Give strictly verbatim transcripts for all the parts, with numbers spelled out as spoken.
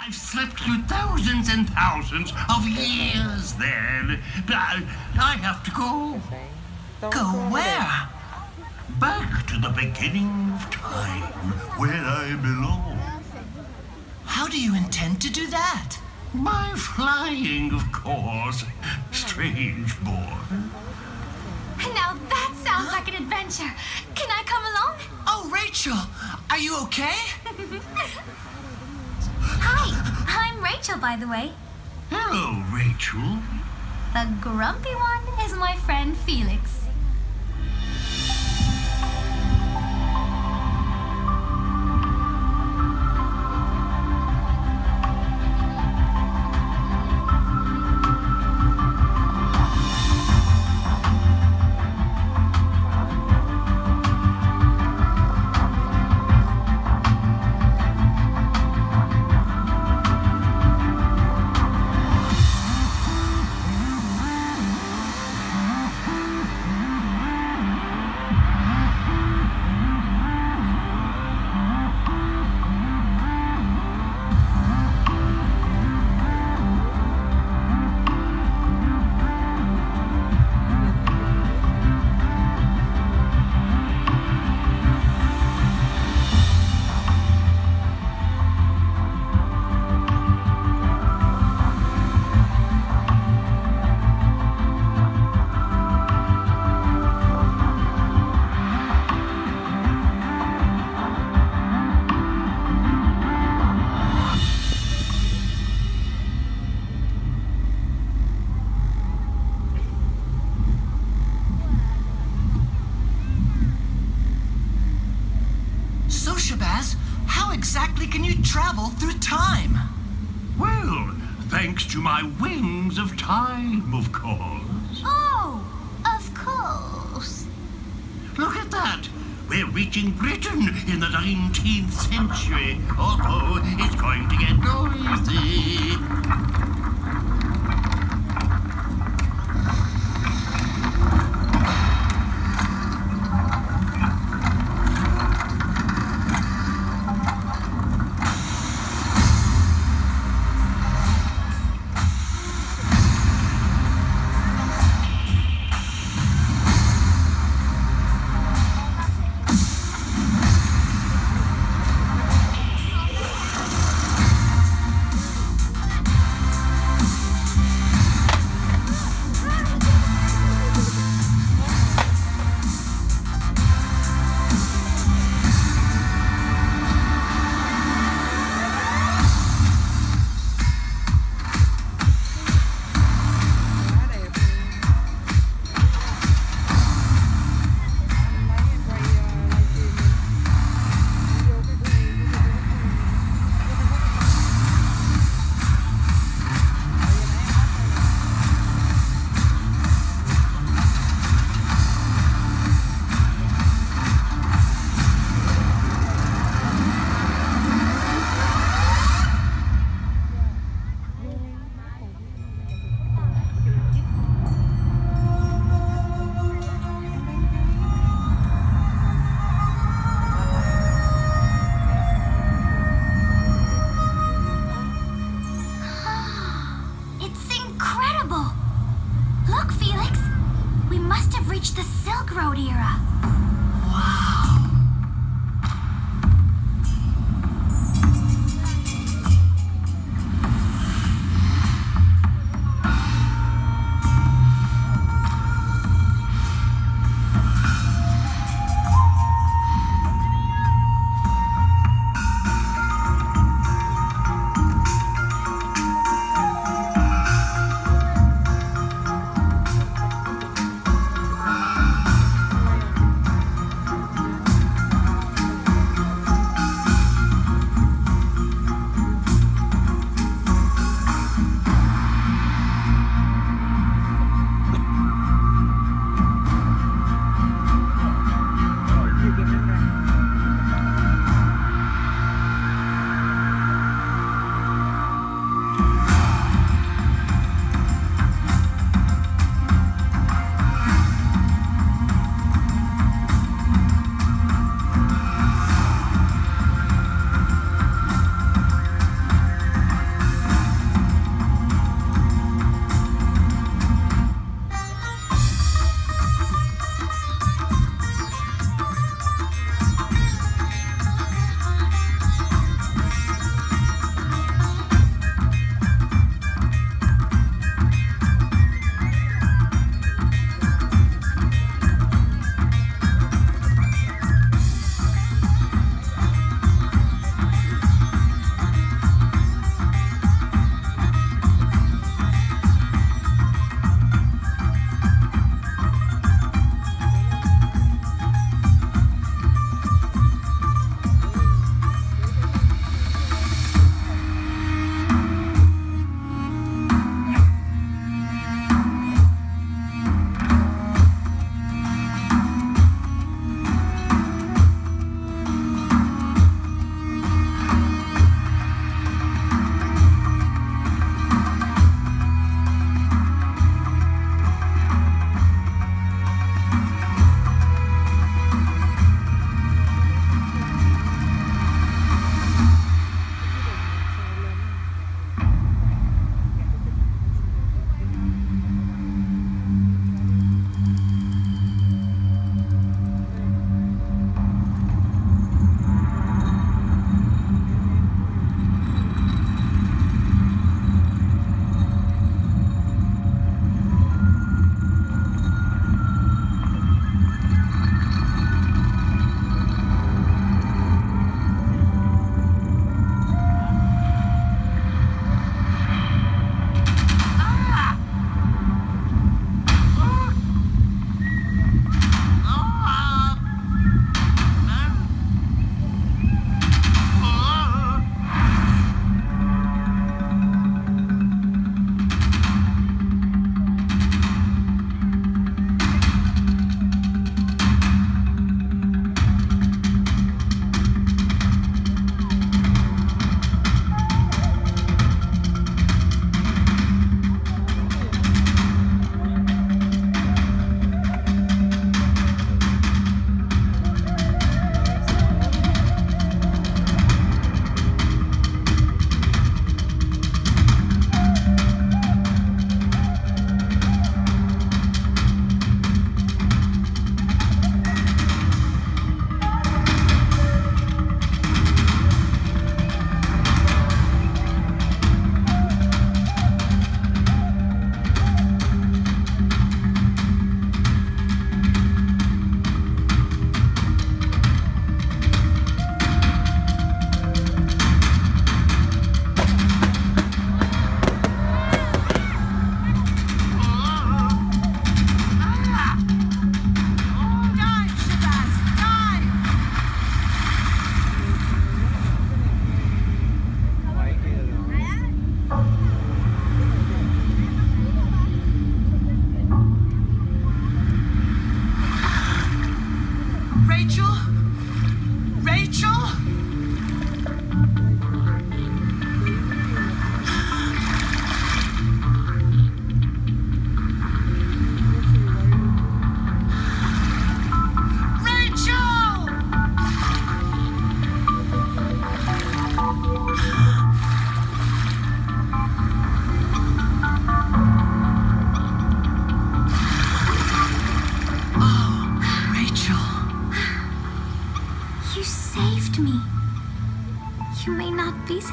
I've slept through thousands and thousands of years then. But I, I have to go. Go where? Back to the beginning of time, where I belong. How do you intend to do that? By flying, of course. Strange boy. Now that sounds like an adventure. Can I come along? Oh, Rachel, are you okay? Hi, I'm Rachel, by the way. Hello, Rachel. The grumpy one is my friend Felix. Shabazz, how exactly can you travel through time? Well, thanks to my wings of time, of course. Oh, of course. Look at that. We're reaching Britain in the nineteenth century. Uh-oh, it's going to get noisy. reached the Silk Road era. Wow.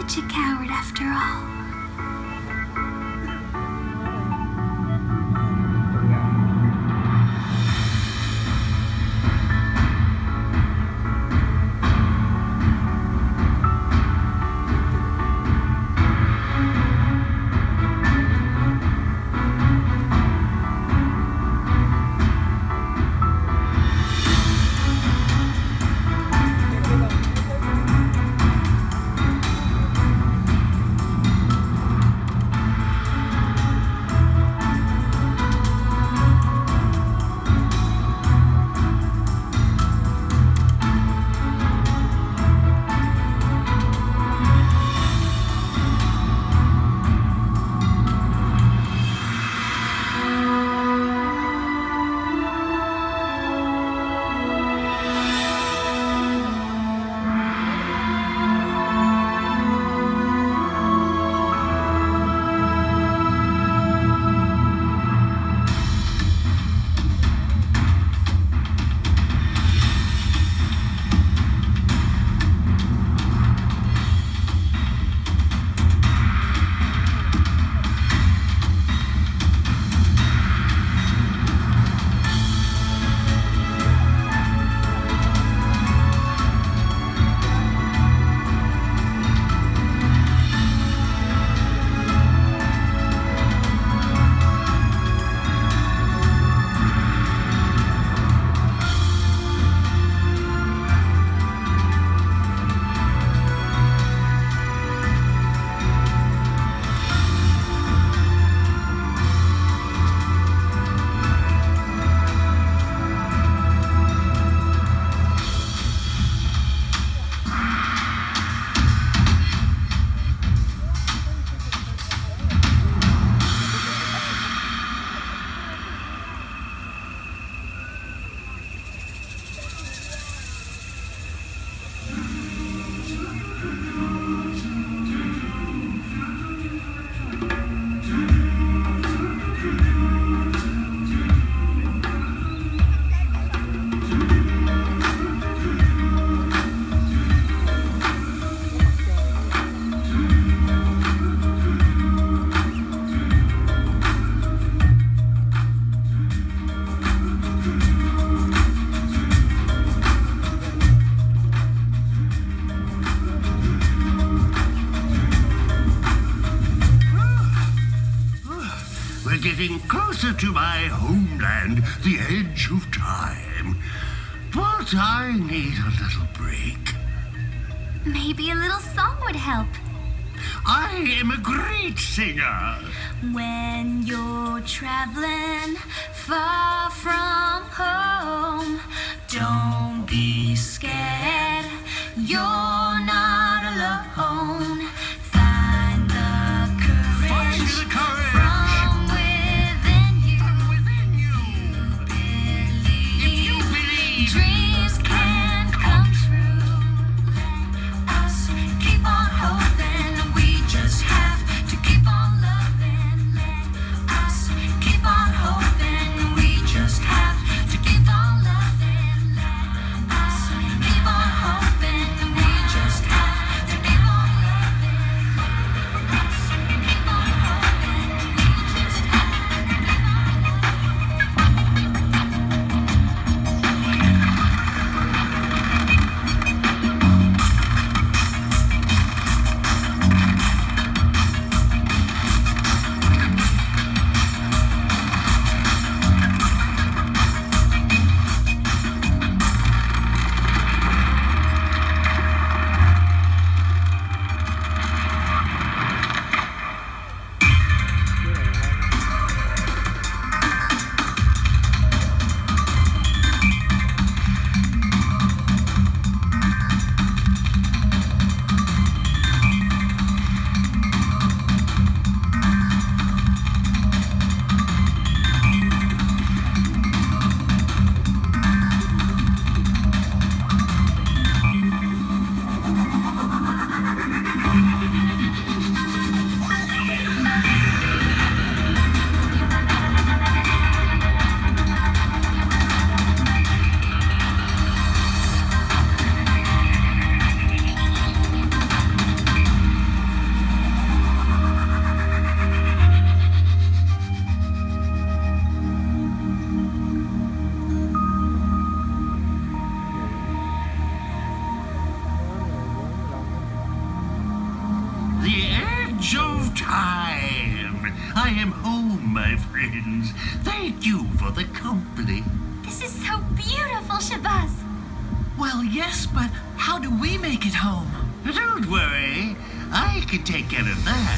such a coward after all. Getting closer to my homeland, the edge of time. But I need a little break. Maybe a little song would help. I am a great singer. When you're traveling far from home, don't be scared. You're not alone. Find the courage. Find the courage. Dreams can come true. Let us keep on hoping. We just have to keep on loving. Let us keep on hoping. We just have to keep on loving. Let us keep on hoping. We just have passage of time. I am home, my friends. Thank you for the company. This is so beautiful, Shabazz. Well, yes, but how do we make it home? Don't worry. I can take care of that.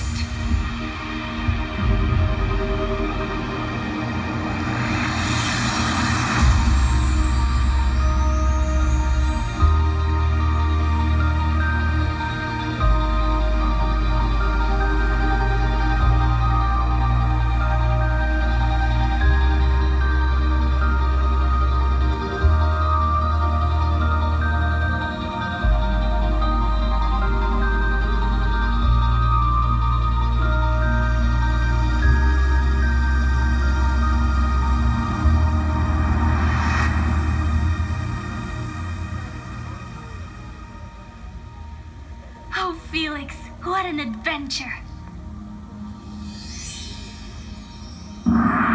Oh, Felix, what an adventure.